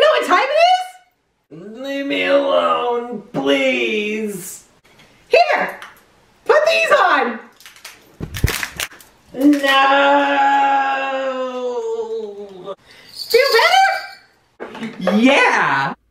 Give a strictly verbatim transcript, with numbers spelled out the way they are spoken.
know what time it is? Leave me alone, please. Here, put these on. No. Feel better? Yeah.